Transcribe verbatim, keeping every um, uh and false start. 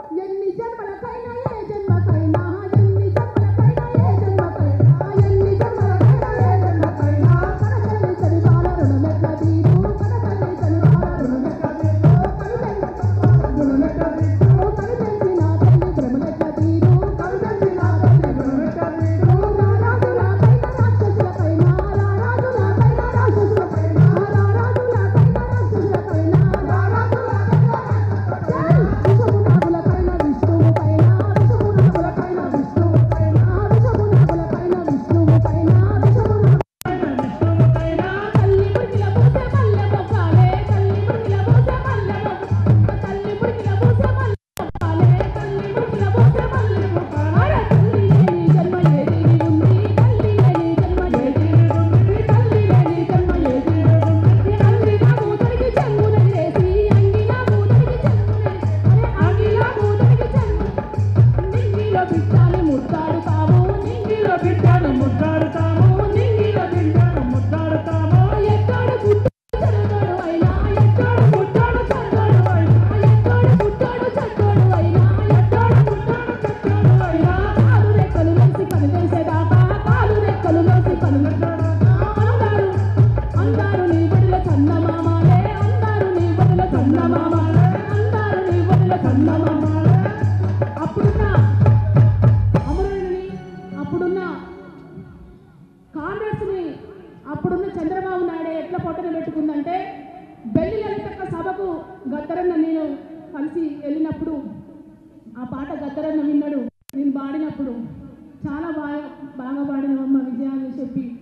ఎన్ని జన్మలకైనా ఏ జన్మకైనా ఎన్ని జన్మలకైనా ఏ జన్మకైనా ఎన్ని జన్మలకైనా ఏ జన్మకైనా కనతల్లి చనివాల రుణమెట్ల తీరు కనతల్లి చనివాల రుణమెట్ల తీరు రుణమెట్ల తీరు కనిపెంచి నా తల్లి భ్రమలెట్ల తీరు కనిపెంచి నా తల్లి భ్రమలెట్ల తీరు రారాజులకైనా రాక్షసులకైనా రారాజులకైనా రాక్షసులకైనా రారాజులకైనా రాక్షసులకైనా రారాజులకైనా విషమునాగులకైనా విష్ణువుకైనా విషమునాగులకైనా విష్ణువుకైనా విషమునాగులకైనా విష్ణువుకైనా విషమునాగులకైనా తల్లి పురికిల పూసే మల్లె మొక్కాలే తల్లి పురికిల పూసే మల్లె మొక్కాలే తల్లి పురికిల పూసే మల్లె మొక్కాలే తల్లి పురికిల పూసే మల్లె మొక్కాలే తల్లి లేని జన్మ ఏది ఉంది తల్లి లేని జన్మ ఏది ఉంది తల్లి లేని జన్మ ఏది ఉంది అంగిలా మూదరికి చెంగునెగరేసి అంగిలా మూదరికి చెంగునెగరేసి అంగిలా మూదరికి చెంగు నింగిలో బిడ్డని ముద్దాడుతాము నింగిలో బిడ్డని ముద్దాడుతాము నింగిలో బిడ్డని ముద్దాడుతాము ఎక్కడ పుట్టాడు చెడ్డోడు అయినా ఎక్కడ పుట్టాడు చెడ్డోడు అయినా ఎక్కడ పుట్టాడు చెడ్డోడు అయినా ఎక్కడ పుట్టాడు చెడ్డోడు అయినా కాలు రెక్కలు వేసి కనిపించేదాకా కాలు రెక్కలు వేసి కనిపించేదాకా అందరూ అందరూ నీ బడిల చందమామలే అందరూ నీ బడిల చందమామలే అందరూ నీ బడిల చందమామలే అప్పుడున్న అమరుడిని అప్పుడున్న కాంగ్రెస్ని అప్పుడున్న చంద్రబాబు నాయుడు ఎట్లా పొట్టన పెట్టుకుందంటే బెల్లి లలితక్క సభకు గద్దరన్న నేను కలిసి వెళ్ళినప్పుడు ఆ పాట గద్దరన్న విన్నాడు నేను పాడినప్పుడు చాలా బాగా బాగా పాడినవమ్మ విజయాన్ని చెప్పి